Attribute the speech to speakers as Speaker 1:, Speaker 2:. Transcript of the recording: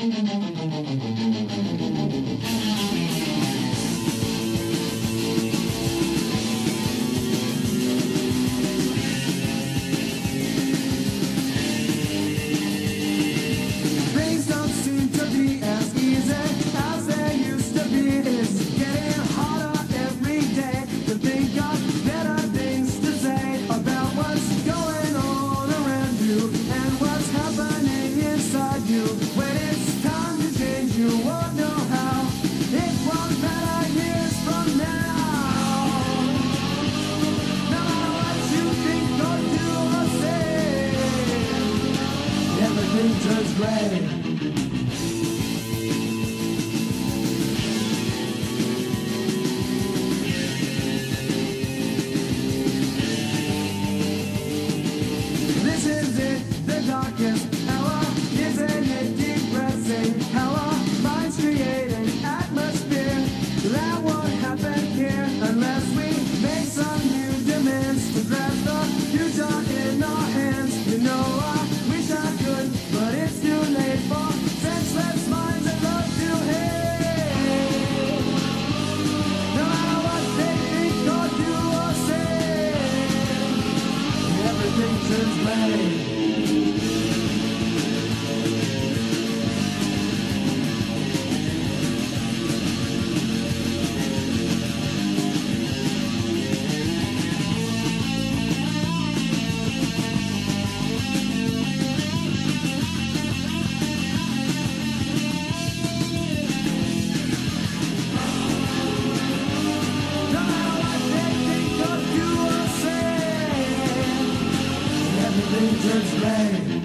Speaker 1: Things don't seem to be as easy as they used to be. It's getting harder every day to think of better things to say about what's going on around you and what's happening inside you. When it's time to change, you won't know how. It won't matter years from now. No matter what you think or do or say, everything turns gray. This is it, the darkest hour. Isn't it depressing how our minds create an atmosphere that won't happen here unless we make some new demands to grasp the future in our hands. You know I wish I could, but it's too late for senseless minds that love to hate. No matter what they think or do or say, everything turns gray. No matter what they think or do or say, everything turns gray.